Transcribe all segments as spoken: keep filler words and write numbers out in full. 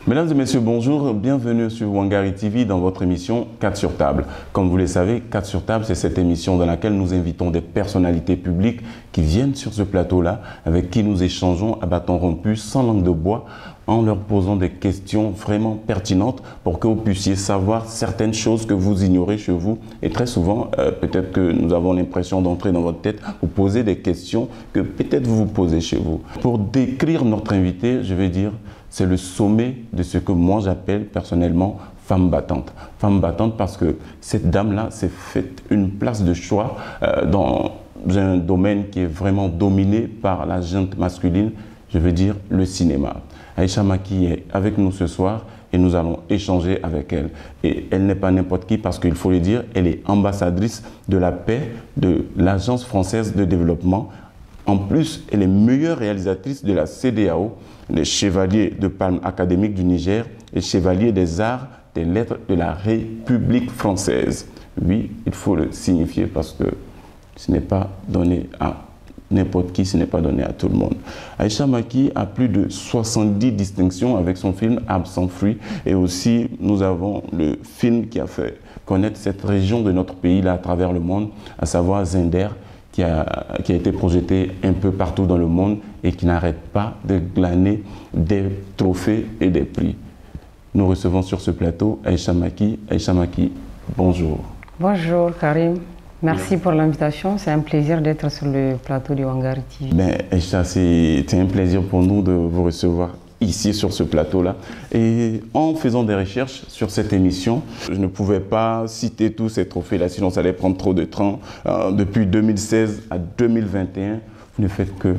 Mesdames et messieurs, bonjour, bienvenue sur Wangari T V dans votre émission quatre sur table. Comme vous le savez, quatre sur table, c'est cette émission dans laquelle nous invitons des personnalités publiques qui viennent sur ce plateau-là, avec qui nous échangeons à bâton rompu, sans langue de bois, en leur posant des questions vraiment pertinentes pour que vous puissiez savoir certaines choses que vous ignorez chez vous. Et très souvent, euh, peut-être que nous avons l'impression d'entrer dans votre tête, vous poser des questions que peut-être vous vous posez chez vous. Pour décrire notre invité, je vais dire, c'est le sommet de ce que moi j'appelle personnellement femme battante. Femme battante parce que cette dame-là s'est faite une place de choix euh, dans un domaine qui est vraiment dominé par la gente masculine, je veux dire le cinéma. Aïcha Maki est avec nous ce soir et nous allons échanger avec elle. Et elle n'est pas n'importe qui parce qu'il faut le dire, elle est ambassadrice de la paix de l'Agence française de développement. En plus, elle est meilleure réalisatrice de la C D A O, les chevaliers de Palme académique du Niger et chevalier des arts des lettres de la République française. Oui, il faut le signifier parce que ce n'est pas donné à n'importe qui, ce n'est pas donné à tout le monde. Aïcha Maki a plus de soixante-dix distinctions avec son film Absent Fruit et aussi nous avons le film qui a fait connaître cette région de notre pays là à travers le monde, à savoir Zinder, qui a, qui a été projeté un peu partout dans le monde et qui n'arrête pas de glaner des trophées et des prix. Nous recevons sur ce plateau Aïcha Maki. Aïcha Maki, bonjour. Bonjour Karim, merci pour l'invitation. C'est un plaisir d'être sur le plateau de Wangari T V. Ben, Aïcha, c'est un plaisir pour nous de vous recevoir ici sur ce plateau-là. Et en faisant des recherches sur cette émission, je ne pouvais pas citer tous ces trophées-là, sinon ça allait prendre trop de temps. Euh, depuis deux mille seize à deux mille vingt et un, vous ne faites que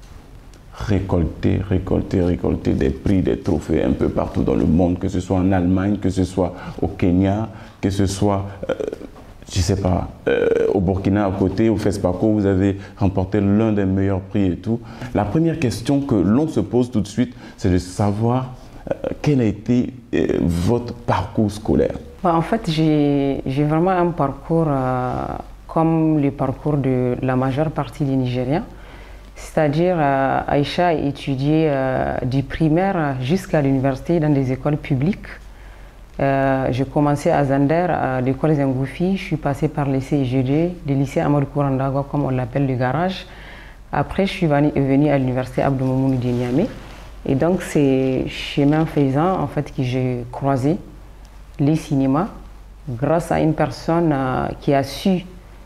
récolter, récolter, récolter des prix, des trophées un peu partout dans le monde, que ce soit en Allemagne, que ce soit au Kenya, que ce soit... Euh, je ne sais pas, euh, au Burkina à côté, au FESPACO, vous avez remporté l'un des meilleurs prix et tout. La première question que l'on se pose tout de suite, c'est de savoir euh, quel a été euh, votre parcours scolaire. Bah, en fait, j'ai vraiment un parcours euh, comme le parcours de la majeure partie des Nigériens. C'est-à-dire, euh, Aïcha a étudié euh, du primaire jusqu'à l'université dans des écoles publiques. Euh, j'ai commencé à Zander, à l'école Zengoufi, je suis passé par le C I G D, le lycée Amadou Kourandagwa, comme on l'appelle, le garage. Après, je suis venue à l'université Abdou Moumouni de Niamey. Et donc, c'est chemin faisant, en fait, que j'ai croisé les cinémas grâce à une personne euh, qui a su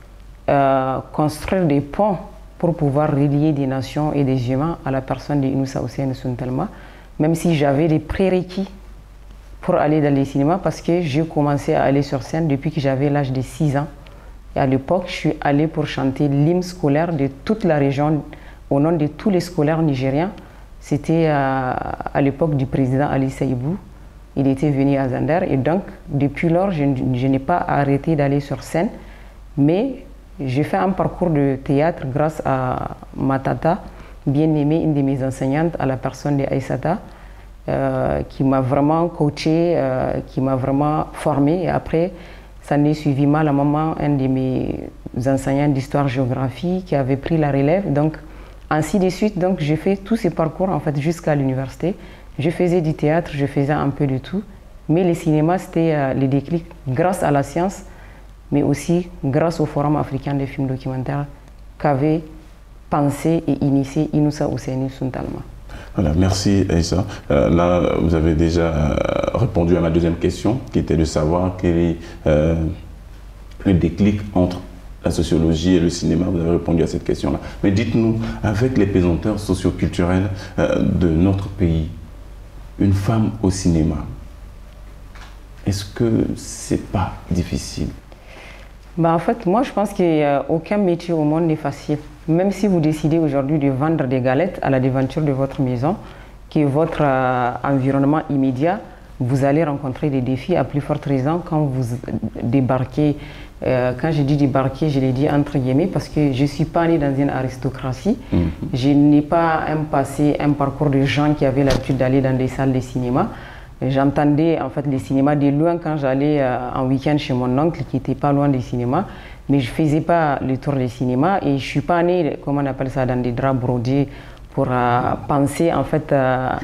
euh, construire des ponts pour pouvoir relier des nations et des humains à la personne de Inoussa Ousseyn Suntelma, même si j'avais des prérequis pour aller dans les cinémas parce que j'ai commencé à aller sur scène depuis que j'avais l'âge de six ans. Et à l'époque, je suis allée pour chanter l'hymne scolaire de toute la région au nom de tous les scolaires nigériens. C'était à, à l'époque du président Ali Saïbou. Il était venu à Zander et donc, depuis lors, je, je n'ai pas arrêté d'aller sur scène. Mais j'ai fait un parcours de théâtre grâce à ma tata, bien aimée, une de mes enseignantes, à la personne de Aïssata. Euh, qui m'a vraiment coaché, euh, qui m'a vraiment formé. Et après, ça n'est suivi mal la maman, un de mes enseignants d'histoire-géographie qui avait pris la relève. Donc, ainsi de suite, donc j'ai fait tous ces parcours en fait jusqu'à l'université. Je faisais du théâtre, je faisais un peu de tout. Mais le cinéma, c'était euh, le déclic grâce à la science, mais aussi grâce au Forum africain des films documentaires qu'avait pensé et initié Inoussa Ousseyn Suntelma. Voilà, merci Aïssa. Euh, là, vous avez déjà euh, répondu à ma deuxième question, qui était de savoir quel est euh, le déclic entre la sociologie et le cinéma. Vous avez répondu à cette question-là. Mais dites-nous, avec les pesanteurs socioculturels euh, de notre pays, une femme au cinéma, est-ce que c'est pas difficile? Bah, en fait, moi, je pense qu'aucun métier au monde n'est facile. Même si vous décidez aujourd'hui de vendre des galettes à la devanture de votre maison, qui est votre euh, environnement immédiat, vous allez rencontrer des défis à plus forte raison quand vous débarquez. Euh, quand je dis débarquer, je l'ai dit entre guillemets parce que je ne suis pas née dans une aristocratie. Mm-hmm. Je n'ai pas un passé, un parcours de gens qui avaient l'habitude d'aller dans des salles de cinéma. J'entendais en fait les cinémas de loin quand j'allais euh, en week-end chez mon oncle qui n'était pas loin des cinémas. Mais je ne faisais pas le tour des cinémas et je ne suis pas née, comment on appelle ça, dans des draps brodés pour euh, penser en fait euh,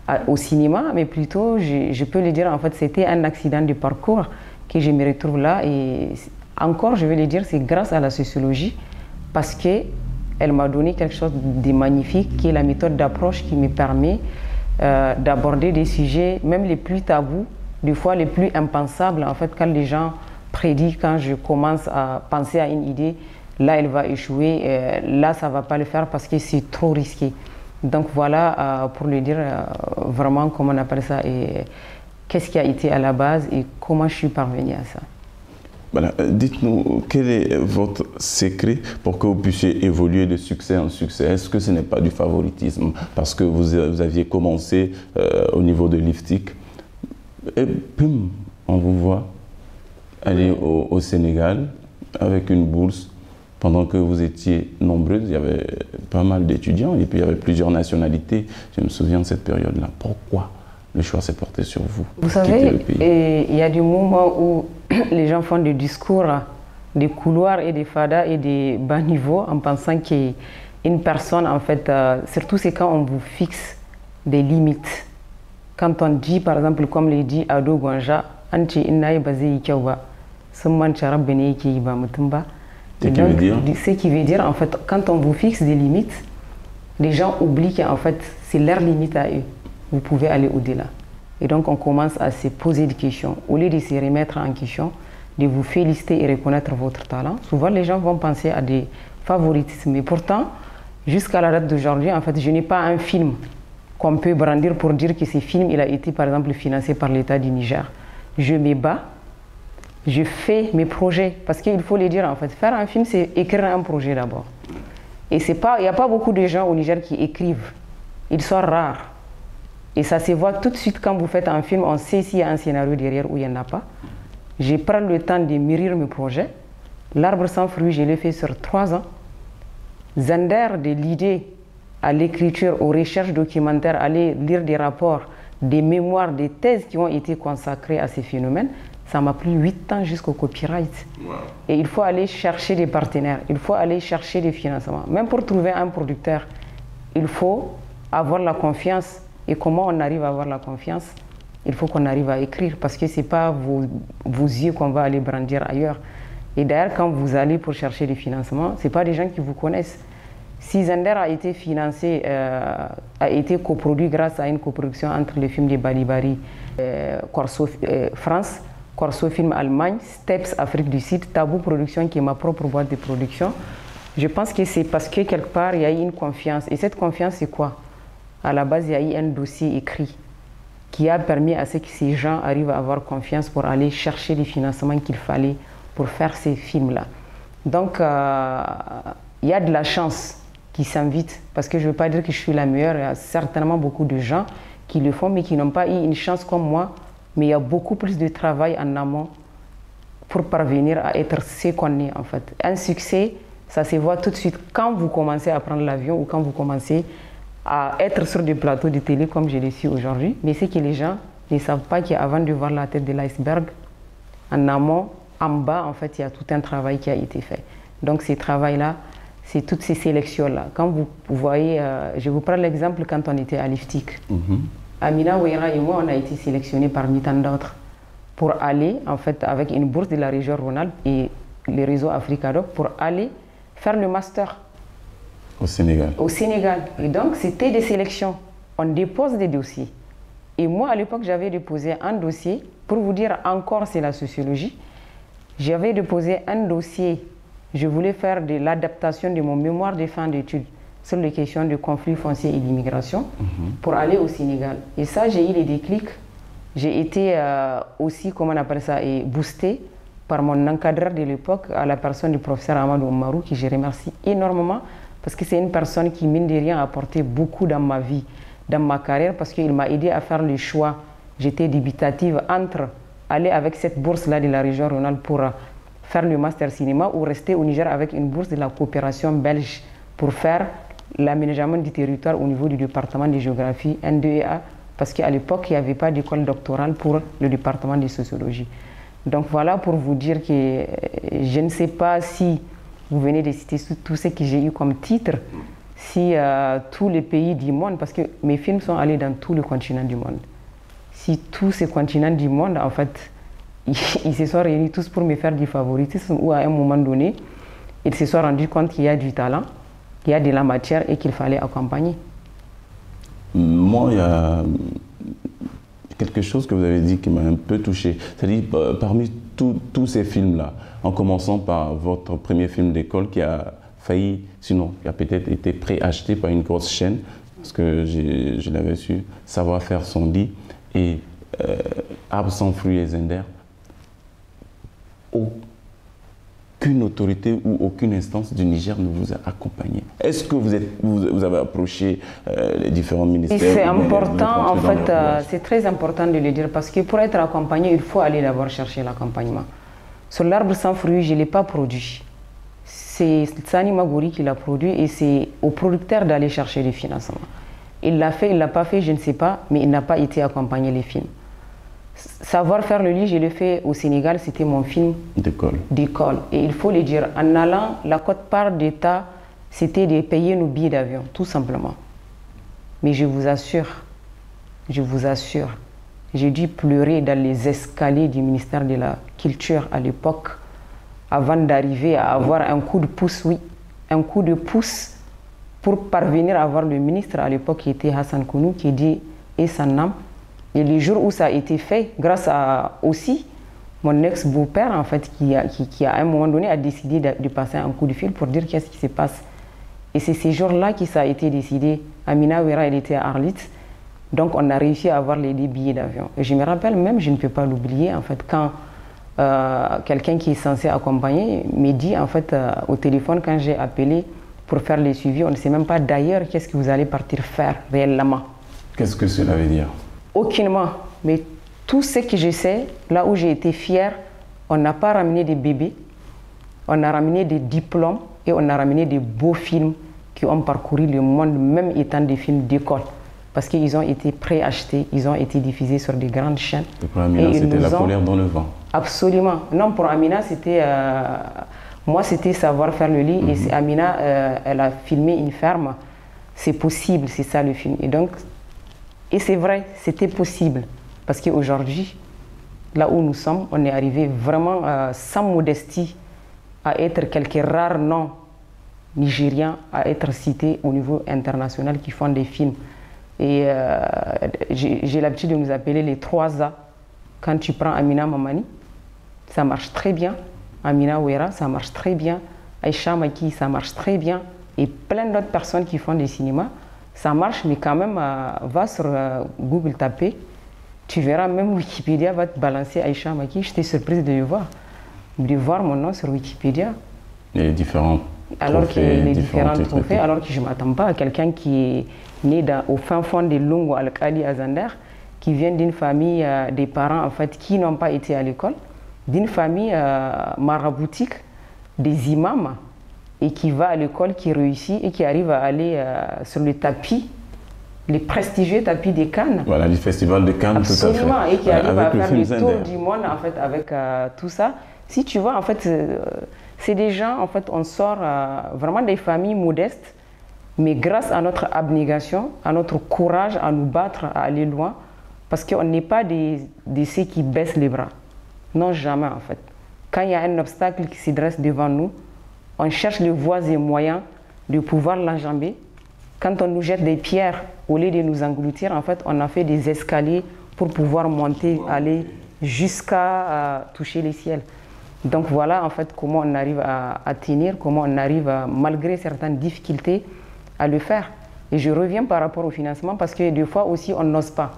à, au cinéma, mais plutôt, je, je peux le dire, en fait, c'était un accident de parcours que je me retrouve là. Et encore, je vais le dire, c'est grâce à la sociologie, parce qu'elle m'a donné quelque chose de magnifique, qui est la méthode d'approche qui me permet euh, d'aborder des sujets, même les plus tabous, des fois les plus impensables. En fait, quand les gens prédisent, quand je commence à penser à une idée, là, elle va échouer, euh, là, ça ne va pas le faire parce que c'est trop risqué. Donc voilà, euh, pour le dire euh, vraiment, comment on appelle ça, et qu'est-ce qui a été à la base et comment je suis parvenue à ça. Voilà. Dites-nous, quel est votre secret pour que vous puissiez évoluer de succès en succès? Est-ce que ce n'est pas du favoritisme? Parce que vous, vous aviez commencé euh, au niveau de l'IFTIC, et pim, on vous voit aller au, au Sénégal avec une bourse. Pendant que vous étiez nombreuses, il y avait pas mal d'étudiants et puis il y avait plusieurs nationalités. Je me souviens de cette période-là. Pourquoi le choix s'est porté sur vous? Vous savez, il y a des moments où les gens font des discours, des couloirs et des fadas et des bas niveaux en pensant qu'une personne, en fait, euh, surtout c'est quand on vous fixe des limites. Quand on dit, par exemple, comme le dit Ado Gwanja, Anti Inaï Bazé Ikawa, Summan Charab Bene Ikiba Mutumba. Ce qui veut dire Ce qui veut dire, en fait, quand on vous fixe des limites, les gens oublient qu'en fait, c'est leur limite à eux. Vous pouvez aller au-delà. Et donc, on commence à se poser des questions. Au lieu de se remettre en question, de vous féliciter et reconnaître votre talent, souvent les gens vont penser à des favoritismes. Mais pourtant, jusqu'à la date d'aujourd'hui, en fait, je n'ai pas un film qu'on peut brandir pour dire que ce film, il a été, par exemple, financé par l'État du Niger. Je me bats. Je fais mes projets, parce qu'il faut le dire en fait, faire un film c'est écrire un projet d'abord. Et c'est pas, il n'y a pas beaucoup de gens au Niger qui écrivent, ils sont rares. Et ça se voit tout de suite quand vous faites un film, on sait s'il y a un scénario derrière ou il n'y en a pas. Je prends le temps de mûrir mes projets. L'arbre sans fruit, je l'ai fait sur trois ans. Zander, de l'idée à l'écriture, aux recherches documentaires, aller lire des rapports, des mémoires, des thèses qui ont été consacrées à ces phénomènes. Ça m'a pris huit ans jusqu'au copyright. Wow. Et il faut aller chercher des partenaires, il faut aller chercher des financements. Même pour trouver un producteur, il faut avoir la confiance. Et comment on arrive à avoir la confiance? Il faut qu'on arrive à écrire, parce que ce n'est pas vos, vos yeux qu'on va aller brandir ailleurs. Et d'ailleurs, quand vous allez pour chercher des financements, ce n'est pas des gens qui vous connaissent. Si Zander a été financé, euh, a été coproduit grâce à une coproduction entre les films de Balibari, euh, Corso euh, France, Corso Film Allemagne, Steps Afrique du Sud, Tabou Production qui est ma propre boîte de production. Je pense que c'est parce que quelque part il y a eu une confiance. Et cette confiance c'est quoi? À la base il y a eu un dossier écrit qui a permis à ce que ces gens arrivent à avoir confiance pour aller chercher les financements qu'il fallait pour faire ces films-là. Donc euh, il y a de la chance qui s'invite, parce que je ne veux pas dire que je suis la meilleure, il y a certainement beaucoup de gens qui le font mais qui n'ont pas eu une chance comme moi. Mais il y a beaucoup plus de travail en amont pour parvenir à être ce qu'on est en fait. Un succès, ça se voit tout de suite quand vous commencez à prendre l'avion ou quand vous commencez à être sur des plateaux de télé comme je le suis aujourd'hui. Mais c'est que les gens ne savent pas qu'avant de voir la tête de l'iceberg, en amont, en bas, en fait, il y a tout un travail qui a été fait. Donc ce travail-là, c'est toutes ces sélections-là. Quand vous voyez, euh, je vous prends l'exemple quand on était à l'IFTIC. Mm-hmm. Amina Ouera et moi, on a été sélectionnés parmi tant d'autres pour aller, en fait, avec une bourse de la région Rhône-Alpes et le réseau Africadoc, pour aller faire le master. Au Sénégal. Au Sénégal. Et donc, c'était des sélections. On dépose des dossiers. Et moi, à l'époque, j'avais déposé un dossier, pour vous dire encore, c'est la sociologie. J'avais déposé un dossier, je voulais faire de l'adaptation de mon mémoire de fin d'études sur les questions de conflits fonciers et d'immigration, mm-hmm. pour aller au Sénégal. Et ça, j'ai eu les déclics. J'ai été euh, aussi, comment on appelle ça, et boosté par mon encadreur de l'époque, à la personne du professeur Amadou Oumarou, qui je remercie énormément, parce que c'est une personne qui, mine de rien, a apporté beaucoup dans ma vie, dans ma carrière, parce qu'il m'a aidé à faire le choix. J'étais dubitative entre aller avec cette bourse-là de la région Rhône-Alpes pour faire le master cinéma ou rester au Niger avec une bourse de la coopération belge pour faire l'aménagement du territoire au niveau du département de géographie N deux E A, parce qu'à l'époque, il n'y avait pas d'école doctorale pour le département de sociologie. Donc voilà pour vous dire que je ne sais pas si vous venez de citer tout ce que j'ai eu comme titre, si euh, tous les pays du monde, parce que mes films sont allés dans tous les continents du monde, si tous ces continents du monde, en fait, ils, ils se sont réunis tous pour me faire du favoritisme, ou à un moment donné, ils se sont rendus compte qu'il y a du talent, qu'il y a de la matière et qu'il fallait accompagner. Moi, il y a quelque chose que vous avez dit qui m'a un peu touché. C'est-à-dire, parmi tous ces films-là, en commençant par votre premier film d'école qui a failli, sinon, qui a peut-être été préacheté par une grosse chaîne, parce que je l'avais su, Savoir-faire son dit, et euh, Arbre sans fruits et Zender, aucune autorité ou aucune instance du Niger ne vous a accompagné. Est-ce que vous, êtes, vous, vous avez approché euh, les différents ministères? C'est important, en fait, euh, c'est très important de le dire, parce que pour être accompagné, il faut aller d'abord chercher l'accompagnement. Sur l'Arbre sans fruits, je ne l'ai pas produit. C'est Sani Magouri qui l'a produit et c'est au producteur d'aller chercher les financements. Il l'a fait, il ne l'a pas fait, je ne sais pas, mais il n'a pas été accompagné les films. Savoir-faire le lit, je l'ai fait au Sénégal, c'était mon film d'école. Et il faut le dire, en allant, la quote-part d'État, c'était de payer nos billets d'avion, tout simplement. Mais je vous assure, je vous assure, j'ai dû pleurer dans les escaliers du ministère de la Culture à l'époque, avant d'arriver à avoir un coup de pouce, oui, un coup de pouce pour parvenir à avoir le ministre à l'époque qui était Hassan Kounou, qui dit « et son âme ». Et les jours où ça a été fait, grâce à aussi mon ex-beau-père, en fait, qui, a, qui, qui à un moment donné a décidé de, de passer un coup de fil pour dire qu'est-ce qui se passe. Et c'est ces jours-là que ça a été décidé. Amina Ouera, elle était à Arlit, donc on a réussi à avoir les, les billets d'avion. Et je me rappelle même, je ne peux pas l'oublier, en fait, quand euh, quelqu'un qui est censé accompagner me dit, en fait, euh, au téléphone, quand j'ai appelé pour faire les suivis, on ne sait même pas d'ailleurs qu'est-ce que vous allez partir faire réellement. Qu'est-ce que cela veut dire? Aucunement, mais tout ce que je sais, là où j'ai été fière, on n'a pas ramené des bébés, on a ramené des diplômes et on a ramené des beaux films qui ont parcouru le monde, même étant des films d'école. Parce qu'ils ont été préachetés, ils ont été diffusés sur des grandes chaînes. Et pour Amina, c'était La colère dans le vent. Absolument. Non, pour Amina, c'était... Euh, moi, c'était Savoir-faire le lit. Mm-hmm. Et Amina, euh, elle a filmé une ferme. C'est possible, c'est ça le film. Et donc... Et c'est vrai, c'était possible. Parce qu'aujourd'hui, là où nous sommes, on est arrivé vraiment euh, sans modestie à être quelques rares noms nigériens à être cités au niveau international qui font des films. Et euh, j'ai l'habitude de nous appeler les trois A. Quand tu prends Amina Mamani, ça marche très bien. Amina Ouera, ça marche très bien. Aïcha Maki, ça marche très bien. Et plein d'autres personnes qui font des cinémas. Ça marche, mais quand même, euh, va sur euh, Google taper, tu verras, même Wikipédia va te balancer Aïcha Maki. J'étais surprise de le voir, de voir mon nom sur Wikipédia. Les différents alors trophées. Que les différents trophées, alors que je ne m'attends pas à quelqu'un qui est né dans, au fin fond de Lungu Al-Kali à Zander, qui vient d'une famille, euh, des parents en fait, qui n'ont pas été à l'école, d'une famille euh, maraboutique, des imams, et qui va à l'école, qui réussit et qui arrive à aller euh, sur le tapis, les prestigieux tapis des Cannes. Voilà, du festival de Cannes, absolument, tout à fait. Et qui arrive avec à faire le, le tour Zender. Du monde en fait, avec euh, tout ça. Si tu vois, en fait, euh, c'est des gens, en fait, on sort euh, vraiment des familles modestes, mais grâce à notre abnégation, à notre courage à nous battre, à aller loin, parce qu'on n'est pas des, des ceux qui baissent les bras. Non, jamais en fait. Quand il y a un obstacle qui se dresse devant nous, on cherche les voies et moyens de pouvoir l'enjamber. Quand on nous jette des pierres, au lieu de nous engloutir, en fait, on a fait des escaliers pour pouvoir monter, aller jusqu'à euh, toucher les ciels. Donc voilà, en fait, comment on arrive à, à tenir, comment on arrive, à, malgré certaines difficultés, à le faire. Et je reviens par rapport au financement, parce que des fois aussi, on n'ose pas.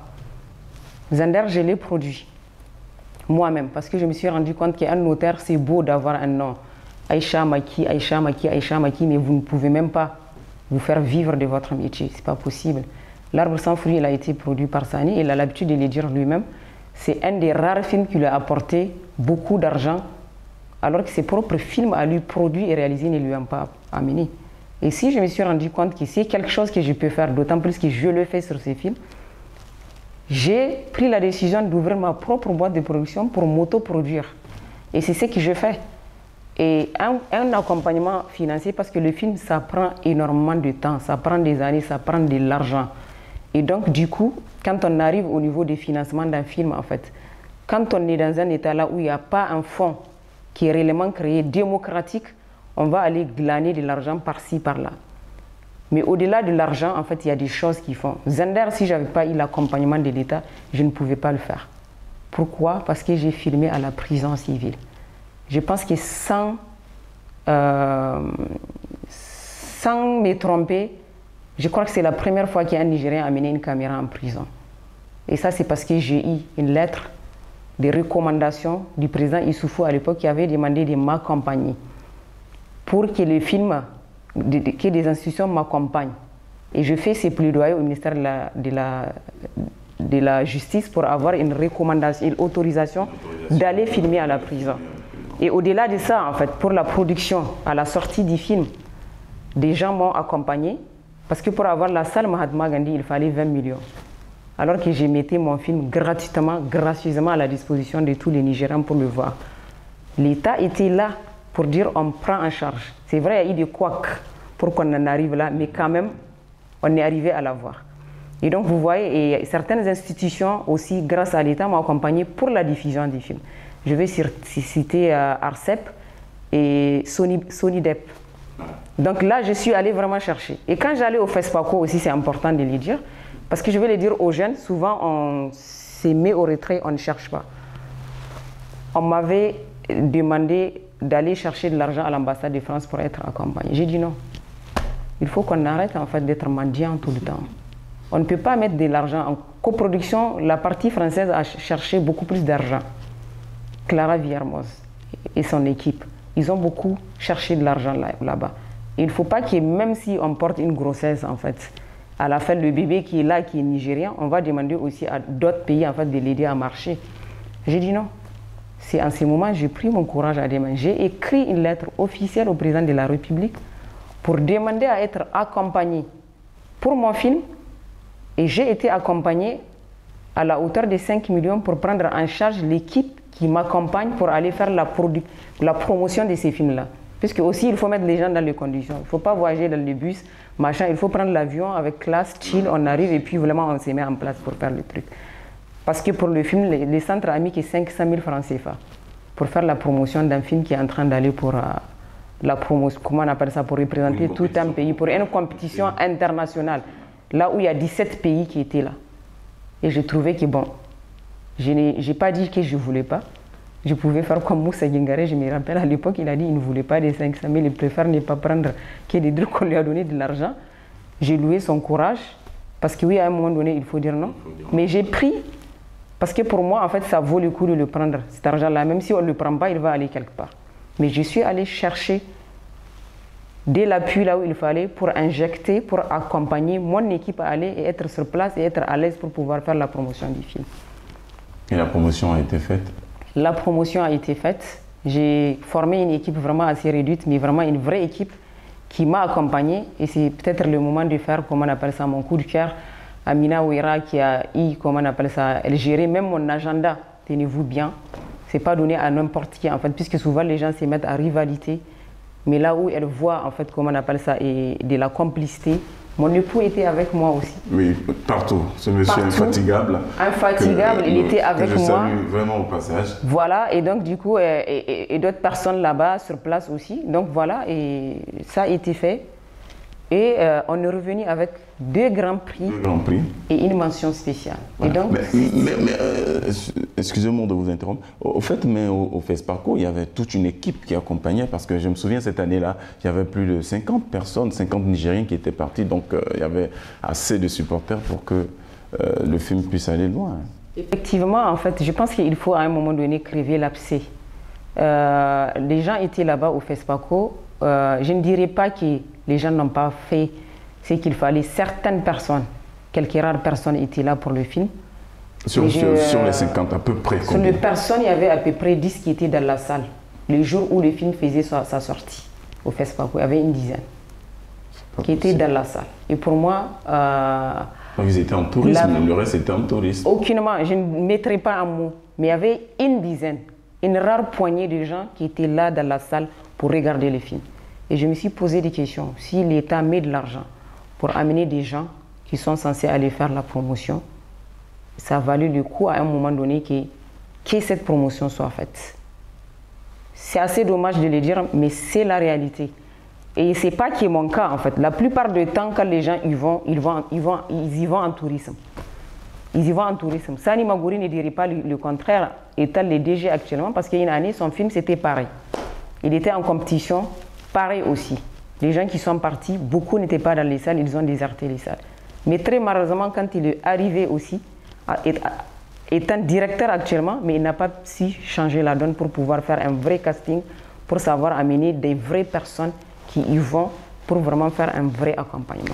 Zander, je l'ai produit, moi-même, parce que je me suis rendu compte qu'un notaire, c'est beau d'avoir un nom. Aïcha Maki, Aïcha Maki, Aïcha Maki, mais vous ne pouvez même pas vous faire vivre de votre métier, c'est pas possible. L'Arbre sans fruits, il a été produit par Sani, il a l'habitude de le dire lui-même. C'est un des rares films qui lui a apporté beaucoup d'argent, alors que ses propres films à lui produits et réalisés ne lui ont pas amené. Et si je me suis rendu compte que c'est quelque chose que je peux faire, d'autant plus que je le fais sur ces films, j'ai pris la décision d'ouvrir ma propre boîte de production pour m'auto-produire. Et c'est ce que je fais. et un, un accompagnement financier parce que le film, ça prend énormément de temps, ça prend des années, ça prend de l'argent. Et donc, du coup, quand on arrive au niveau des financements d'un film, en fait, quand on est dans un état là où il n'y a pas un fonds qui est réellement créé, démocratique, on va aller glaner de l'argent par-ci, par-là. Mais au-delà de l'argent, en fait, il y a des choses qui font. Zender, si je n'avais pas eu l'accompagnement de l'État, je ne pouvais pas le faire. Pourquoi? Parce que j'ai filmé à la prison civile. Je pense que sans, euh, sans me tromper, je crois que c'est la première fois qu'un Nigérien a amené une caméra en prison. Et ça, c'est parce que j'ai eu une lettre de recommandation du président Issoufou à l'époque qui avait demandé de m'accompagner pour que les films, de, de, que des institutions m'accompagnent. Et je fais ces plaidoyers au ministère de la, de la, de la Justice pour avoir une recommandation, une autorisation, autorisation. d'aller filmer à la prison. Et au-delà de ça, en fait, pour la production, à la sortie du film, des gens m'ont accompagné parce que pour avoir la salle Mahatma Gandhi, il fallait vingt millions. Alors que j'ai mis mon film gratuitement, gracieusement à la disposition de tous les Nigériens pour le voir. L'État était là pour dire on prend en charge. C'est vrai, il y a eu des couacs pour qu'on en arrive là, mais quand même, on est arrivé à l'avoir. Et donc, vous voyez, et certaines institutions aussi, grâce à l'État, m'ont accompagné pour la diffusion des films. Je vais citer euh, Arcep et Sony, Sonidep. Donc là, je suis allée vraiment chercher. Et quand j'allais au FESPACO aussi, c'est important de le dire, parce que je vais le dire aux jeunes, souvent on se met au retrait, on ne cherche pas. On m'avait demandé d'aller chercher de l'argent à l'ambassade de France pour être accompagné. J'ai dit non. Il faut qu'on arrête en fait d'être mendiant tout le temps. On ne peut pas mettre de l'argent en coproduction. La partie française a cherché beaucoup plus d'argent. Clara Villermoz et son équipe, ils ont beaucoup cherché de l'argent là, là-bas. Il ne faut pas que même si on porte une grossesse en fait, à la fin le bébé qui est là, qui est nigérien, on va demander aussi à d'autres pays en fait de l'aider à marcher. J'ai dit non. C'est en ce moment j'ai pris mon courage à deux mains. J'ai écrit une lettre officielle au président de la République pour demander à être accompagné pour mon film. Et j'ai été accompagné à la hauteur de cinq millions pour prendre en charge l'équipe qui m'accompagne pour aller faire la, la promotion de ces films-là. Puisque aussi, il faut mettre les gens dans les conditions. Il ne faut pas voyager dans les bus, machin. Il faut prendre l'avion avec classe, chill, on arrive et puis vraiment on se met en place pour faire le truc. Parce que pour le film, les, les centres a mis que cinq cent mille francs C F A pour faire la promotion d'un film qui est en train d'aller pour euh, la promotion, comment on appelle ça, pour représenter tout un pays, pour une compétition internationale. Là où il y a dix-sept pays qui étaient là. Et j'ai trouvé que bon, je n'ai pas dit que je ne voulais pas. Je pouvais faire comme Moussa Gingare, je me rappelle à l'époque, il a dit qu'il ne voulait pas des cinq cent mille, il préfère ne pas prendre que des trucs qu'on lui a donné de l'argent. J'ai loué son courage, parce que oui, à un moment donné, il faut dire non. Mais j'ai pris, parce que pour moi, en fait, ça vaut le coup de le prendre, cet argent-là. Même si on ne le prend pas, il va aller quelque part. Mais je suis allée chercher dès l'appui là où il fallait pour injecter, pour accompagner mon équipe à aller et être sur place et être à l'aise pour pouvoir faire la promotion du film. Et la promotion a été faite? La promotion a été faite. J'ai formé une équipe vraiment assez réduite, mais vraiment une vraie équipe qui m'a accompagnée. Et c'est peut-être le moment de faire, comment on appelle ça, mon coup de cœur. Amina Ouira qui a eu, comment on appelle ça, elle gérait même mon agenda. Tenez-vous bien. C'est pas donné à n'importe qui en fait, puisque souvent les gens se mettent à rivalité. Mais là où elle voit, en fait, comment on appelle ça, et de la complicité, mon époux était avec moi aussi. Oui, partout. Ce monsieur partout, infatigable. Infatigable, que, il était avec que je moi. Salue vraiment au passage. Voilà, et donc du coup, et, et, et d'autres personnes là-bas, sur place aussi. Donc voilà, et ça a été fait. Et euh, on est revenu avec deux grands prix, deux grands prix. Et une mention spéciale. Voilà. Et donc, mais, mais, mais euh, excusez-moi de vous interrompre. Au, au fait, mais au, au FESPACO, il y avait toute une équipe qui accompagnait, parce que je me souviens cette année-là, il y avait plus de cinquante personnes, cinquante Nigériens qui étaient partis, donc euh, il y avait assez de supporters pour que euh, le film puisse aller loin. Effectivement, en fait, je pense qu'il faut à un moment donné crever l'abcès. Euh, les gens étaient là-bas au FESPACO. Euh, je ne dirais pas que les gens n'ont pas fait ce qu'il fallait. Certaines personnes, quelques rares personnes étaient là pour le film. Sur, sur, je, sur les cinquante, à peu près combien? Sur les personnes, il y avait à peu près dix qui étaient dans la salle. Le jour où le film faisait sa, sa sortie au FESPACO, il y avait une dizaine qui étaient dans la salle. Et pour moi... Euh, Ils étaient en tourisme, la, le reste était en tourisme. Aucunement, je ne mettrai pas un mot. Mais il y avait une dizaine, une rare poignée de gens qui étaient là dans la salle pour regarder les films. Et je me suis posé des questions. Si l'État met de l'argent pour amener des gens qui sont censés aller faire la promotion, ça a valu le coup à un moment donné que, que cette promotion soit faite. C'est assez dommage de le dire, mais c'est la réalité. Et ce n'est pas qui est mon cas en fait. La plupart du temps, quand les gens y vont, ils, vont, ils, vont, ils y vont en tourisme. Ils y vont en tourisme. Sani Magouri ne dirait pas le, le contraire, étant le D G actuellement, parce qu'il y a une année, son film c'était pareil. Il était en compétition, pareil aussi. Les gens qui sont partis, beaucoup n'étaient pas dans les salles, ils ont déserté les salles. Mais très malheureusement, quand il est arrivé aussi, étant directeur actuellement, mais il n'a pas su changer la donne pour pouvoir faire un vrai casting, pour savoir amener des vraies personnes qui y vont pour vraiment faire un vrai accompagnement.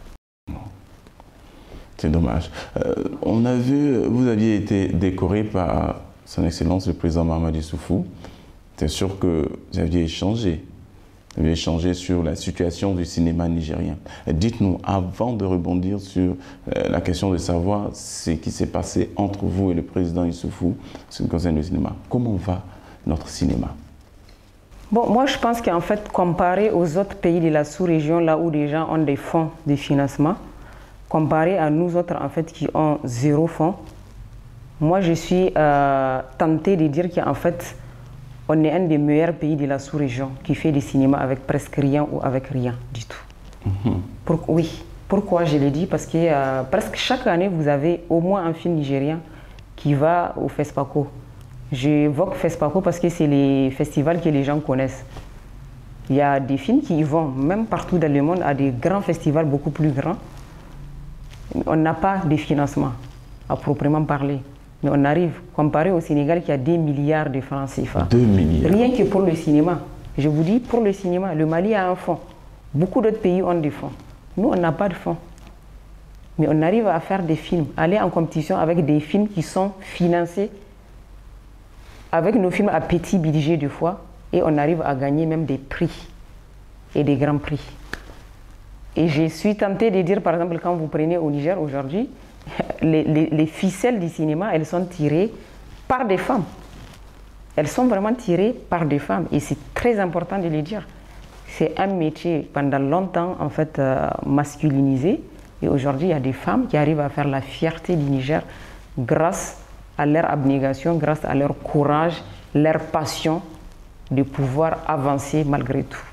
C'est dommage. Euh, on a vu, vous aviez été décoré par son Excellence le président Mahamadou Issoufou. C'est sûr que vous aviez échangé. Vous aviez échangé sur la situation du cinéma nigérien. Dites-nous, avant de rebondir sur euh, la question de savoir ce qui s'est passé entre vous et le président Issoufou, ce qui concerne le cinéma, comment va notre cinéma? Bon, moi je pense qu'en fait, comparé aux autres pays de la sous-région, là où les gens ont des fonds de financement, comparé à nous autres en fait qui ont zéro fonds, moi je suis euh, tentée de dire qu'en fait, on est un des meilleurs pays de la sous-région qui fait du cinéma avec presque rien ou avec rien du tout. Mm-hmm. Pour, oui, pourquoi je l'ai dit? Parce que euh, presque chaque année, vous avez au moins un film nigérien qui va au FESPACO. J'évoque FESPACO parce que c'est les festivals que les gens connaissent. Il y a des films qui y vont, même partout dans le monde, à des grands festivals beaucoup plus grands. On n'a pas de financement, à proprement parler. Mais on arrive, comparé au Sénégal qui a des milliards de francs C F A. deux milliards. Rien que pour le cinéma. Je vous dis, pour le cinéma, le Mali a un fonds. Beaucoup d'autres pays ont des fonds. Nous, on n'a pas de fonds. Mais on arrive à faire des films, aller en compétition avec des films qui sont financés avec nos films à petit budget de fois. Et on arrive à gagner même des prix et des grands prix. Et je suis tentée de dire, par exemple, quand vous prenez au Niger aujourd'hui, Les, les, les ficelles du cinéma, elles sont tirées par des femmes. Elles sont vraiment tirées par des femmes. Et c'est très important de le dire. C'est un métier pendant longtemps en fait euh, masculinisé. Et aujourd'hui, il y a des femmes qui arrivent à faire la fierté du Niger grâce à leur abnégation, grâce à leur courage, leur passion de pouvoir avancer malgré tout.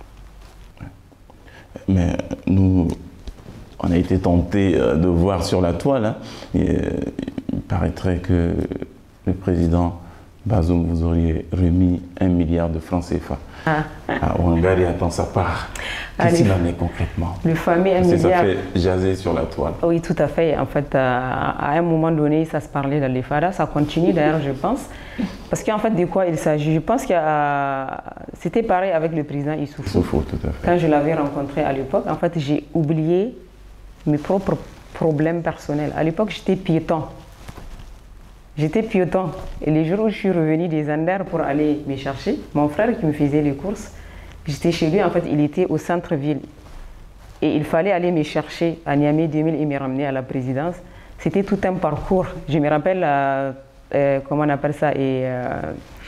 Mais nous... On a été tenté de voir sur la toile, hein, et, euh, il paraîtrait que le président Bazoum vous auriez remis un milliard de francs C F A. Ah. Ah, Wangari attend sa part. Qu'est-ce qu'il en est concrètement? Le fameux un milliard. Ça fait jaser sur la toile. Oui, tout à fait. En fait, à un moment donné, ça se parlait dans les fadas. Ça continue d'ailleurs, je pense. Parce qu'en fait, de quoi il s'agit? Je pense que euh, c'était pareil avec le président Issoufou. Issoufou, tout à fait. Quand je l'avais rencontré à l'époque, en fait, j'ai oublié mes propres problèmes personnels. À l'époque, j'étais piéton. J'étais piéton. Et les jours où je suis revenu des Anders pour aller me chercher, mon frère qui me faisait les courses, j'étais chez lui, en fait, il était au centre-ville. Et il fallait aller me chercher à Niamey deux mille et me ramener à la présidence. C'était tout un parcours. Je me rappelle, euh, euh, comment on appelle ça, et, euh,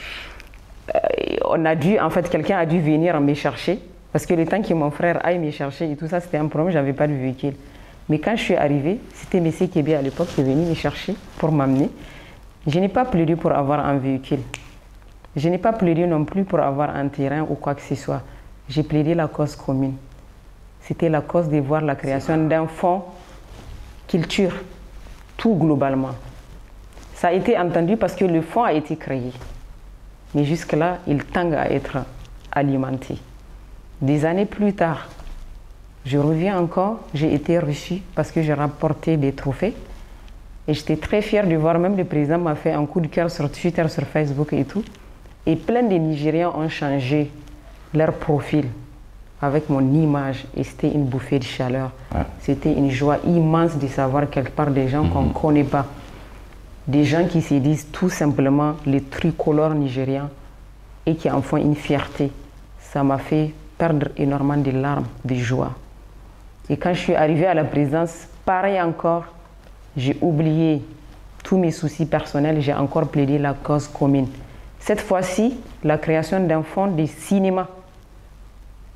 euh, on a dû, en fait, quelqu'un a dû venir me chercher. Parce que le temps que mon frère aille me chercher et tout ça, c'était un problème, je n'avais pas de véhicule. Mais quand je suis arrivée, c'était M. Kébé à l'époque qui est venu me chercher pour m'amener. Je n'ai pas plaidé pour avoir un véhicule. Je n'ai pas plaidé non plus pour avoir un terrain ou quoi que ce soit. J'ai plaidé la cause commune. C'était la cause de voir la création d'un fonds culture, tout globalement. Ça a été entendu parce que le fonds a été créé. Mais jusque-là, il tend à être alimenté. Des années plus tard, je reviens encore, j'ai été reçue parce que j'ai rapporté des trophées. Et j'étais très fière de voir, même le président m'a fait un coup de cœur sur Twitter, sur Facebook et tout. Et plein de Nigériens ont changé leur profil avec mon image. Et c'était une bouffée de chaleur. Ouais. C'était une joie immense de savoir quelque part des gens mm-hmm. qu'on ne connaît pas. Des gens qui se disent tout simplement les tricolores nigériens et qui en font une fierté. Ça m'a fait perdre énormément de larmes, de joie. Et quand je suis arrivée à la présidence, pareil encore, j'ai oublié tous mes soucis personnels, j'ai encore plaidé la cause commune. Cette fois-ci, la création d'un fonds de cinéma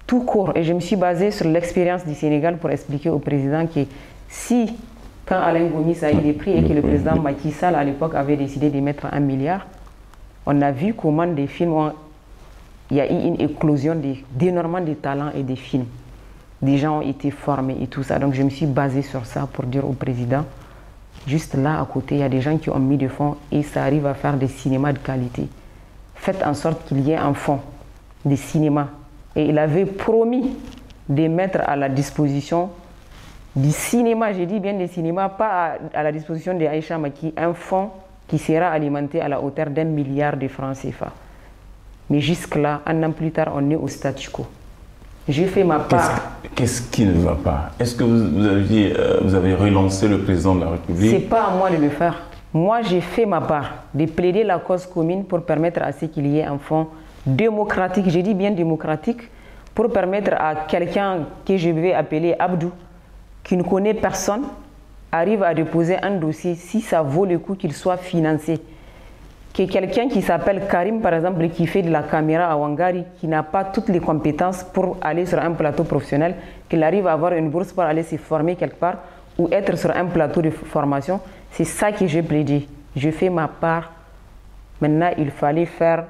tout court. Et je me suis basée sur l'expérience du Sénégal pour expliquer au président que si, quand Alain Gomis a eu des prix et que le président Macky Sall à l'époque avait décidé de mettre un milliard, on a vu comment des films ont... Il y a eu une éclosion d'énormément de talents et des films. Des gens ont été formés et tout ça. Donc je me suis basée sur ça pour dire au président, juste là à côté, il y a des gens qui ont mis des fonds et ça arrive à faire des cinémas de qualité. Faites en sorte qu'il y ait un fonds des cinémas. Et il avait promis de mettre à la disposition du cinéma, j'ai dit bien des cinémas, pas à, à la disposition de Aïcha Maki, un fonds qui sera alimenté à la hauteur d'un milliard de francs C F A. Mais jusque-là, un an plus tard, on est au statu quo. J'ai fait ma part. Qu'est-ce qui ne va pas? Est-ce que vous, vous, aviez, euh, vous avez relancé le président de la République? C'est pas à moi de le faire. Moi, j'ai fait ma part de plaider la cause commune pour permettre à ce qu'il y ait un fonds démocratique, j'ai dit bien démocratique, pour permettre à quelqu'un que je vais appeler Abdou, qui ne connaît personne, arrive à déposer un dossier si ça vaut le coup qu'il soit financé. Que quelqu'un qui s'appelle Karim, par exemple, qui fait de la caméra à Wangari, qui n'a pas toutes les compétences pour aller sur un plateau professionnel, qu'il arrive à avoir une bourse pour aller se former quelque part ou être sur un plateau de formation, c'est ça que j'ai plaidé. Je fais ma part. Maintenant, il fallait faire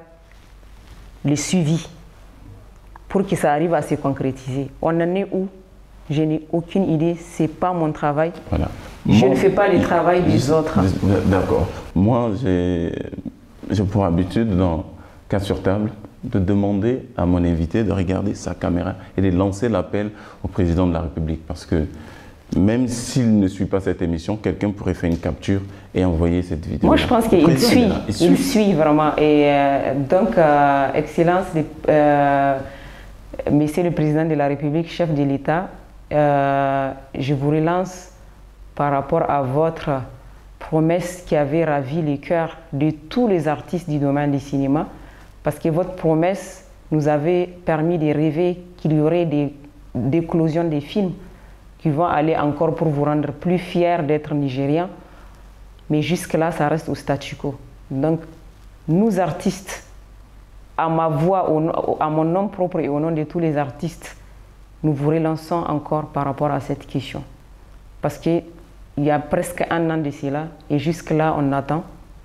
le suivi pour que ça arrive à se concrétiser. On en est où? Je n'ai aucune idée, ce n'est pas mon travail. Voilà. Je Moi, ne fais pas le travail des autres. D'accord. Moi, j'ai pour habitude, dans quatre sur table, de demander à mon invité de regarder sa caméra et de lancer l'appel au président de la République. Parce que même s'il ne suit pas cette émission, quelqu'un pourrait faire une capture et envoyer cette vidéo. Moi, je pense qu'il suit. Il suit. Il suit vraiment. Et euh, donc, euh, Excellence, euh, Monsieur le Président de la République, chef de l'État, euh, je vous relance par rapport à votre promesse qui avait ravi les cœurs de tous les artistes du domaine du cinéma, parce que votre promesse nous avait permis de rêver qu'il y aurait des éclosions des films qui vont aller encore pour vous rendre plus fiers d'être nigériens. Mais jusque-là, ça reste au statu quo. Donc, nous artistes, à ma voix, au, à mon nom propre et au nom de tous les artistes, nous vous relançons encore par rapport à cette question. Parce qu'il y a presque un an de cela, et jusque-là, on attend.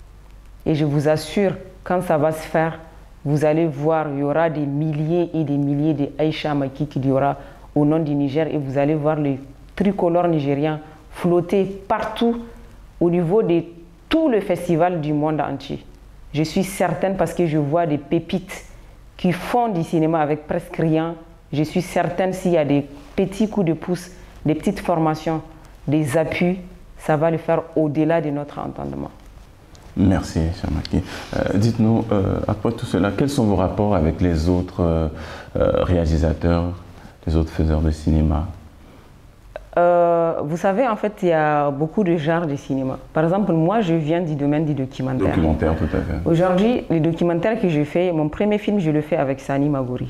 Et je vous assure, quand ça va se faire, vous allez voir, il y aura des milliers et des milliers de Aïcha Maki qu'il y aura au nom du Niger, et vous allez voir les tricolores nigériens flotter partout au niveau de tout le festival du monde entier. Je suis certaine, parce que je vois des pépites qui font du cinéma avec presque rien. Je suis certaine, s'il y a des petits coups de pouce, des petites formations, des appuis, ça va le faire au-delà de notre entendement. Merci, Chamaki. Euh, Dites-nous, euh, après tout cela, quels sont vos rapports avec les autres euh, euh, réalisateurs, les autres faiseurs de cinéma? euh, Vous savez, en fait, il y a beaucoup de genres de cinéma. Par exemple, moi, je viens du domaine du documentaire. Documentaire, tout à fait. Aujourd'hui, les documentaires que je fais, mon premier film, je le fais avec Sani Magouri.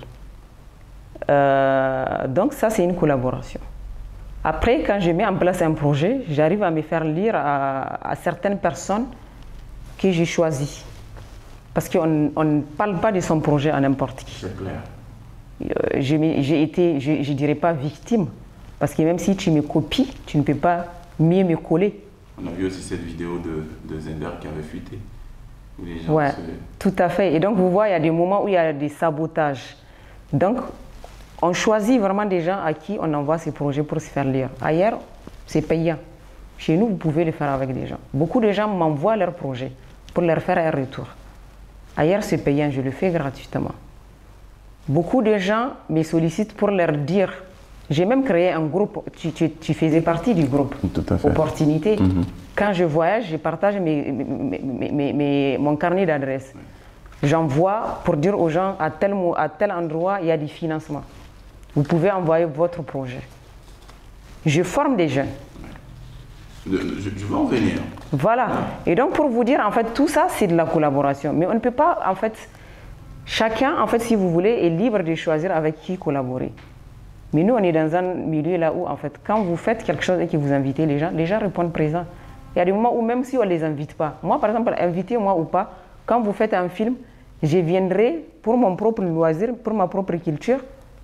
Euh, donc ça, c'est une collaboration. Après, quand je mets en place un projet, j'arrive à me faire lire à, à certaines personnes que j'ai choisies. Parce qu'on ne parle pas de son projet à n'importe qui. C'est clair. Euh, j'ai été, je ne dirais pas victime, parce que même si tu me copies, tu ne peux pas mieux me coller. On a vu aussi cette vidéo de, de Zender qui avait fuité. Où les gens ouais, se... tout à fait. Et donc, vous voyez, il y a des moments où il y a des sabotages. Donc, on choisit vraiment des gens à qui on envoie ces projets pour se faire lire. Ailleurs, c'est payant. Chez nous, vous pouvez le faire avec des gens. Beaucoup de gens m'envoient leurs projets pour leur faire un retour. Ailleurs, c'est payant, je le fais gratuitement. Beaucoup de gens me sollicitent pour leur dire, j'ai même créé un groupe, tu, tu, tu faisais partie du groupe Tout à fait. Opportunité. Mm-hmm. Quand je voyage, je partage mes, mes, mes, mes, mes, mon carnet d'adresse. Oui. J'envoie pour dire aux gens, à tel, à tel endroit, il y a du financement. Vous pouvez envoyer votre projet. Je forme des jeunes. Je, je vais en venir. Voilà. Et donc, pour vous dire, en fait, tout ça, c'est de la collaboration. Mais on ne peut pas, en fait, chacun, en fait, si vous voulez, est libre de choisir avec qui collaborer. Mais nous, on est dans un milieu là où, en fait, quand vous faites quelque chose et que vous invitez les gens, les gens répondent présent. Il y a des moments où, même si on ne les invite pas, moi, par exemple, invitez-moi ou pas, quand vous faites un film, je viendrai pour mon propre loisir, pour ma propre culture,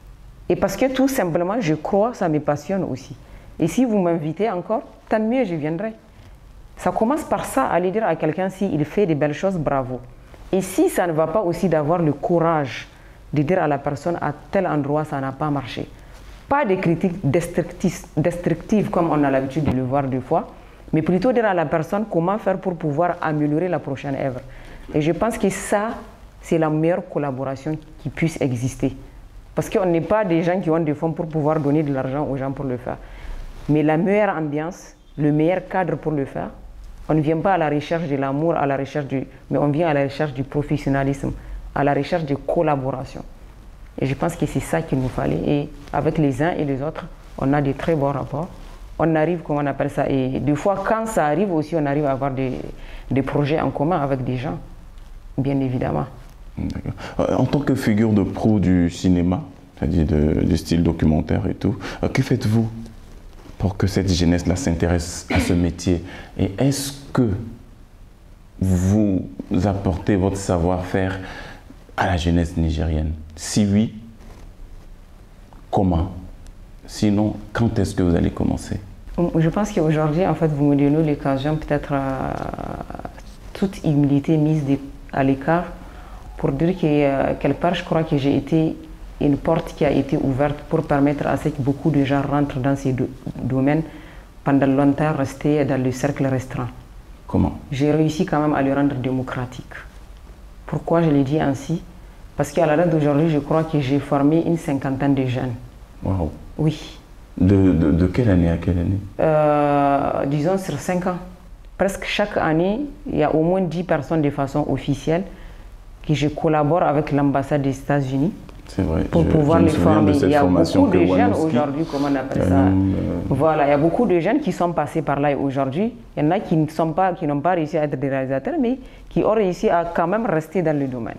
Et parce que tout simplement, je crois, ça me passionne aussi. Et si vous m'invitez encore, tant mieux, je viendrai. Ça commence par ça, aller dire à quelqu'un s'il fait des belles choses, bravo. Et si ça ne va pas aussi, d'avoir le courage de dire à la personne à tel endroit ça n'a pas marché. Pas des critiques destructives comme on a l'habitude de le voir deux fois, mais plutôt dire à la personne comment faire pour pouvoir améliorer la prochaine œuvre. Et je pense que ça, c'est la meilleure collaboration qui puisse exister. Parce qu'on n'est pas des gens qui ont des fonds pour pouvoir donner de l'argent aux gens pour le faire. Mais la meilleure ambiance, le meilleur cadre pour le faire, on ne vient pas à la recherche de l'amour, à la recherche du, mais on vient à la recherche du professionnalisme, à la recherche de collaboration. Et je pense que c'est ça qu'il nous fallait. Et avec les uns et les autres, on a de très bons rapports. On arrive, comment on appelle ça, et des fois, quand ça arrive aussi, on arrive à avoir des, des projets en commun avec des gens, bien évidemment. En tant que figure de proue du cinéma, c'est-à-dire du style documentaire et tout, que faites-vous pour que cette jeunesse-là s'intéresse à ce métier? Et est-ce que vous apportez votre savoir-faire à la jeunesse nigérienne? Si oui, comment? Sinon, quand est-ce que vous allez commencer? Je pense qu'aujourd'hui, en fait, vous me donnez l'occasion, peut-être euh, toute humilité mise à l'écart, pour dire que euh, quelque part, je crois que j'ai été une porte qui a été ouverte pour permettre à ce que beaucoup de gens rentrent dans ces do domaines, pendant longtemps restés dans le cercle restreint. Comment? J'ai réussi quand même à le rendre démocratique. Pourquoi je l'ai dit ainsi? Parce qu'à la date d'aujourd'hui, je crois que j'ai formé une cinquantaine de jeunes. Wow. Oui. De, de, de quelle année à quelle année? euh, Disons sur cinq ans. Presque chaque année, il y a au moins dix personnes de façon officielle que je collabore avec l'ambassade des États-Unis. C'est vrai. Pour je, pouvoir je les former. De il y a beaucoup de jeunes Wanowski, aujourd'hui, comment on appelle ça euh, Voilà, il y a beaucoup de jeunes qui sont passés par là aujourd'hui. Il y en a qui ne sont pas, qui n'ont pas réussi à être des réalisateurs, mais qui ont réussi à quand même rester dans le domaine.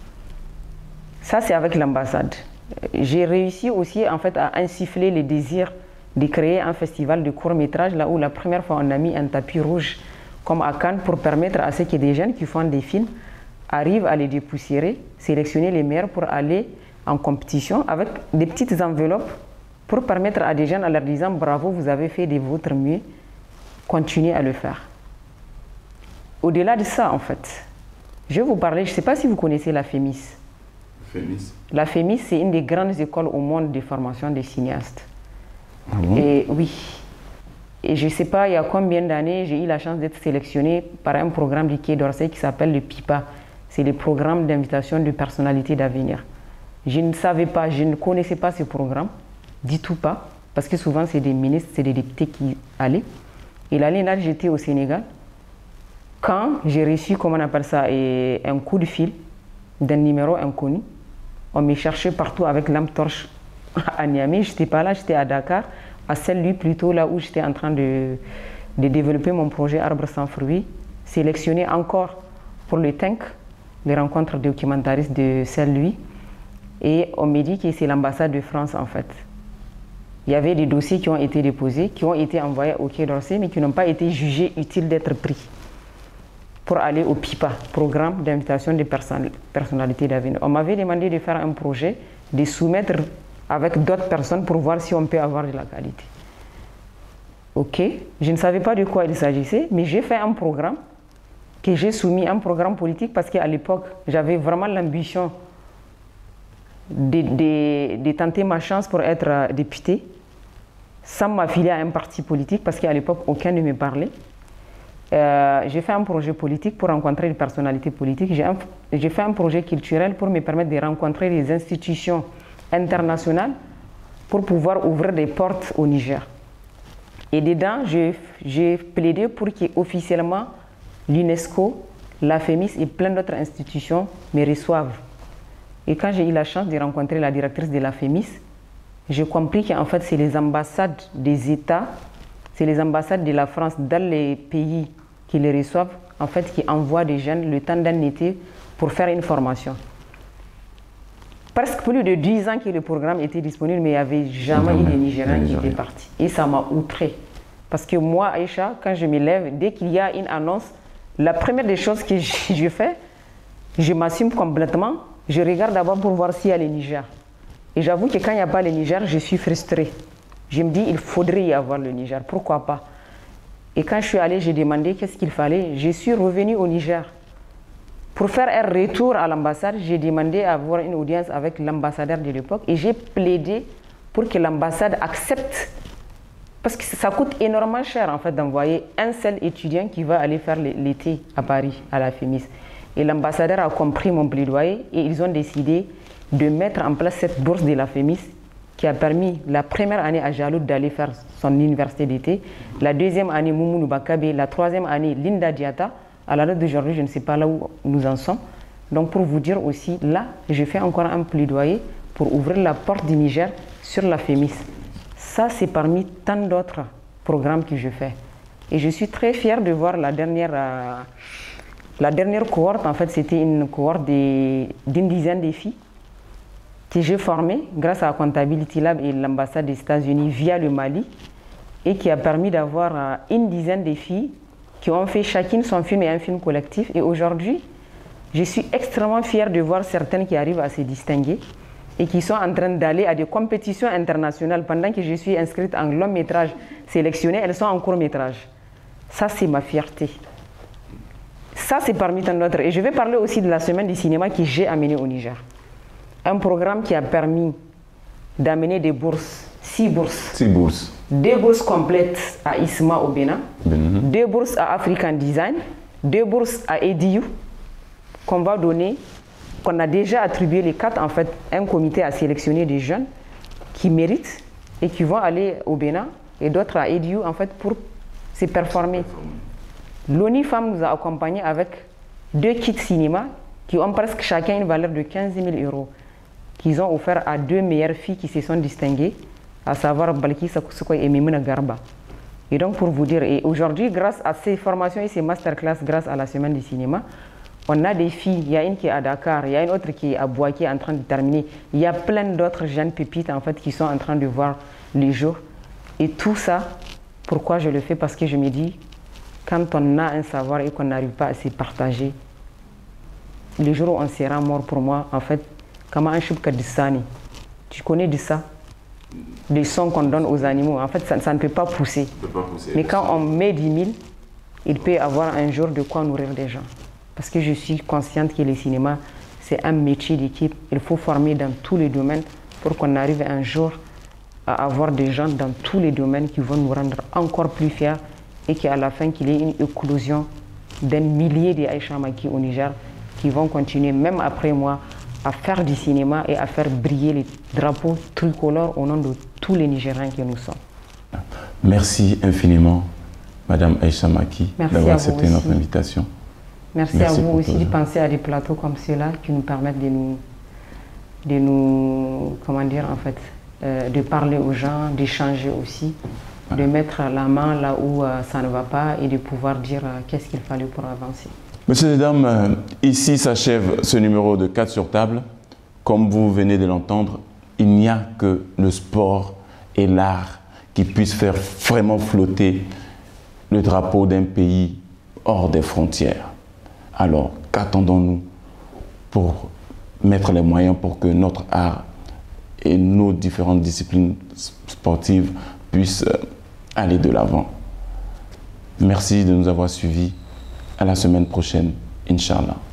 Ça, c'est avec l'ambassade. J'ai réussi aussi en fait à insuffler le désir de créer un festival de court-métrage, là où la première fois on a mis un tapis rouge comme à Cannes pour permettre à ceux qui des jeunes qui font des films arrivent à les dépoussiérer, sélectionner les meilleurs pour aller en compétition avec des petites enveloppes pour permettre à des jeunes en leur disant bravo, vous avez fait de votre mieux, continuez à le faire. Au-delà de ça, en fait, je vais vous parler, je ne sais pas si vous connaissez la FEMIS. Fémis. La FEMIS, c'est une des grandes écoles au monde de formation des cinéastes. Ah bon? Et oui. Et je ne sais pas, il y a combien d'années, j'ai eu la chance d'être sélectionnée par un programme du Quai d'Orsay qui s'appelle le PIPA. C'est le programme d'invitation de personnalités d'avenir. Je ne savais pas, je ne connaissais pas ce programme, du tout pas, parce que souvent c'est des ministres, c'est des députés qui allaient. Et l'année là, j'étais au Sénégal. Quand j'ai reçu, comment on appelle ça, et un coup de fil d'un numéro inconnu, on me cherchait partout avec lampe torche à Niamey. Je n'étais pas là, j'étais à Dakar, à Saint-Louis plutôt, là où j'étais en train de, de développer mon projet Arbre sans fruits, sélectionné encore pour le T E N C, les rencontres documentaristes de Saint-Louis. Et on me dit que c'est l'ambassade de France en fait. Il y avait des dossiers qui ont été déposés, qui ont été envoyés au Quai d'Orsay, mais qui n'ont pas été jugés utiles d'être pris pour aller au PIPA, programme d'invitation des person personnalités d'avenir. On m'avait demandé de faire un projet, de soumettre avec d'autres personnes pour voir si on peut avoir de la qualité. Ok, je ne savais pas de quoi il s'agissait, mais j'ai fait un programme que j'ai soumis, un programme politique, parce qu'à l'époque, j'avais vraiment l'ambition De, de, de tenter ma chance pour être député sans m'affilier à un parti politique parce qu'à l'époque aucun ne me parlait. Euh, j'ai fait un projet politique pour rencontrer des personnalités politiques. J'ai fait un projet culturel pour me permettre de rencontrer des institutions internationales pour pouvoir ouvrir des portes au Niger. Et dedans, j'ai plaidé pour qu'officiellement l'UNESCO, la FEMIS et plein d'autres institutions me reçoivent. Et quand j'ai eu la chance de rencontrer la directrice de la FEMIS, j'ai compris qu'en fait, c'est les ambassades des États, c'est les ambassades de la France dans les pays qui les reçoivent, en fait, qui envoient des jeunes le temps d'un été pour faire une formation. Presque plus de dix ans que le programme était disponible, mais il n'y avait jamais eu de Nigériens qui étaient partis. Et ça m'a outré. Parce que moi, Aïcha, quand je me lève, dès qu'il y a une annonce, la première des choses que je fais, je m'assume complètement. Je regarde d'abord pour voir s'il y a les Niger. Et j'avoue que quand il n'y a pas le Niger, je suis frustrée. Je me dis, il faudrait y avoir le Niger, pourquoi pas? Et quand je suis allée, j'ai demandé qu'est-ce qu'il fallait. Je suis revenue au Niger. Pour faire un retour à l'ambassade, j'ai demandé à avoir une audience avec l'ambassadeur de l'époque et j'ai plaidé pour que l'ambassade accepte. Parce que ça coûte énormément cher en fait d'envoyer un seul étudiant qui va aller faire l'été à Paris, à la FEMIS. Et l'ambassadeur a compris mon plaidoyer et ils ont décidé de mettre en place cette bourse de la FEMIS qui a permis la première année à Jaloud d'aller faire son université d'été, la deuxième année Moumouni Bakabe, la troisième année Linda Diata. À la date d'aujourd'hui, je ne sais pas là où nous en sommes. Donc pour vous dire aussi, là, je fais encore un plaidoyer pour ouvrir la porte du Niger sur la FEMIS. Ça, c'est parmi tant d'autres programmes que je fais. Et je suis très fière de voir la dernière, euh, la dernière cohorte. En fait, c'était une cohorte d'une dizaine de filles que j'ai formées grâce à Comptability Lab et l'ambassade des États-Unis via le Mali et qui a permis d'avoir euh, une dizaine de filles qui ont fait chacune son film et un film collectif. Et aujourd'hui, je suis extrêmement fière de voir certaines qui arrivent à se distinguer et qui sont en train d'aller à des compétitions internationales. Pendant que je suis inscrite en long métrage sélectionné, elles sont en court métrage. Ça, c'est ma fierté. Ça, c'est parmi tant d'autres. Et je vais parler aussi de la semaine du cinéma que j'ai amenée au Niger. Un programme qui a permis d'amener des bourses, six bourses. Six bourses. Deux bourses complètes à ISMA au Bénin, Bénin. Deux bourses à African Design, deux bourses à E D U qu'on va donner, qu'on a déjà attribué les quatre. En fait, un comité a sélectionné des jeunes qui méritent et qui vont aller au Bénin et d'autres à E D U en fait pour se performer. L'ONI Femmes nous a accompagnés avec deux kits cinéma qui ont presque chacun une valeur de quinze mille euros qu'ils ont offert à deux meilleures filles qui se sont distinguées, à savoir Balki Sakoussoukoy et Mimouna Garba. Et donc pour vous dire, et aujourd'hui grâce à ces formations et ces masterclass, grâce à la semaine du cinéma, on a des filles, il y a une qui est à Dakar, il y a une autre qui est à Bois qui est en train de terminer, il y a plein d'autres jeunes pépites en fait qui sont en train de voir les jours. Et tout ça, pourquoi je le fais? Parce que je me dis, quand on a un savoir et qu'on n'arrive pas à se partager, les jours où on sera mort pour moi, en fait, comme un choubka de sani, tu connais de ça? Les sons qu'on donne aux animaux, en fait, ça, ça ne peut pas pousser. peut pas pousser. Mais quand on met dix mille, il peut avoir un jour de quoi nourrir des gens. Parce que je suis consciente que le cinéma, c'est un métier d'équipe. Il faut former dans tous les domaines pour qu'on arrive un jour à avoir des gens dans tous les domaines qui vont nous rendre encore plus fiers et qu'à la fin, qu'il y ait une éclosion d'un millier d'Aïcha Maki au Niger qui vont continuer, même après moi, à faire du cinéma et à faire briller les drapeaux tricolores au nom de tous les Nigériens que nous sommes. Merci infiniment, Madame Aïcha Maki, d'avoir accepté notre invitation. Merci, Merci à vous aussi de penser à des plateaux comme ceux-là qui nous permettent de nous, de nous, comment dire en fait, euh, de parler aux gens, d'échanger aussi, ouais. de mettre la main là où euh, ça ne va pas et de pouvoir dire euh, qu'est-ce qu'il fallait pour avancer. Messieurs et dames, euh, ici s'achève ce numéro de quatre sur table. Comme vous venez de l'entendre, il n'y a que le sport et l'art qui puissent faire vraiment flotter le drapeau d'un pays hors des frontières. Alors, qu'attendons-nous pour mettre les moyens pour que notre art et nos différentes disciplines sportives puissent aller de l'avant? Merci de nous avoir suivis. À la semaine prochaine, Inch'Allah.